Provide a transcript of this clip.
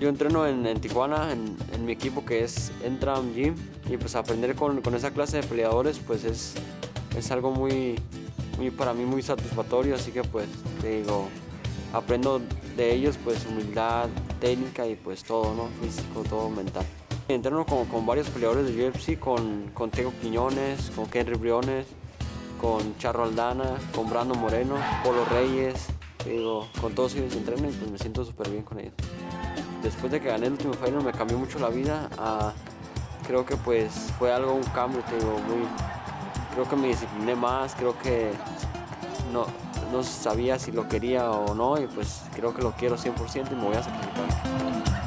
Yo entreno en Tijuana, en mi equipo que es Entram Gym, y pues aprender con esa clase de peleadores pues es algo muy para mí muy satisfactorio, así que pues te digo, aprendo de ellos pues humildad, técnica y pues todo, ¿no? Físico, todo mental. Entreno con varios peleadores de UFC, con Tego Quiñones, con Henry Briones, con Charro Aldana, con Brando Moreno, Polo Reyes, te digo, con todos ellos entreno y pues me siento súper bien con ellos. Después de que gané el último Fighter me cambió mucho la vida, creo que pues fue un cambio, te digo, creo que me discipliné más, creo que no sabía si lo quería o no y pues creo que lo quiero 100% y me voy a sacrificar.